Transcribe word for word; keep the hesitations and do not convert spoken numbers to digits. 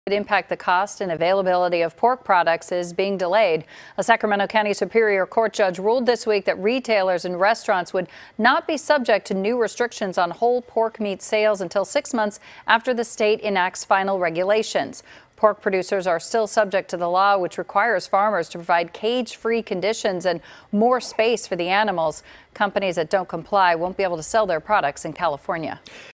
Would impact the cost and availability of pork products is being delayed. A Sacramento County Superior Court judge ruled this week that retailers and restaurants would not be subject to new restrictions on whole pork meat sales until six months after the state enacts final regulations. Pork producers are still subject to the law, which requires farmers to provide cage-free conditions and more space for the animals. Companies that don't comply won't be able to sell their products in California.